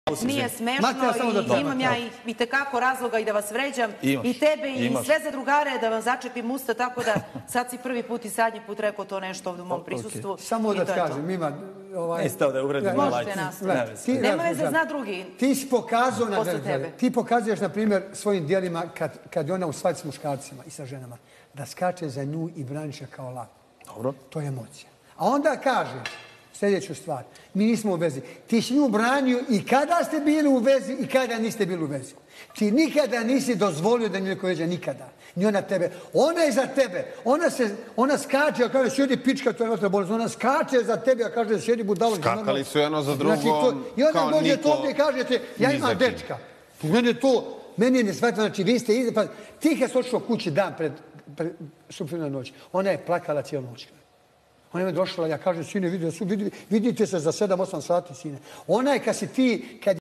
Nije smešno i imam ja i tekako razloga i da vas vređam i tebe i sve za drugare da vam začepim usta, tako da sad si prvi put i zadnji put rekao to nešto ovdje u mom prisustvu. Samo da kažem, ima... Možete nastaviti. Nema veze, zna drugi. Ti pokazuješ, na primjer, svojim dijelima kad je ona u svadbi s muškarcima i sa ženama, da skače za nju i braniš kao lav. Dobro. To je emocija. A onda kaže sljedeću stvar. Mi nismo u vezi. Ti si nju branio i kada ste bili u vezi i kada niste bili u vezi. Ti nikada nisi dozvolio da nju neko veđa, nikada. Ni ona tebe. Ona je za tebe. Ona skače, a kaže, sjedi pička, to je otra bolest. Ona skače za tebe, a kaže, sjedi budalo. Skakali su jedno za drugo, I onda dođete ovdje i kažete, ja imam dečka. Meni je nesvatno, znači vi ste izdje, pa ti kad si otišao kući dan pred supljena noć, ona je plakala cijelu noć. Ona je došla, ja kažem, sine, vidite se za 7-8 sati, sine. Ona je kad si ti,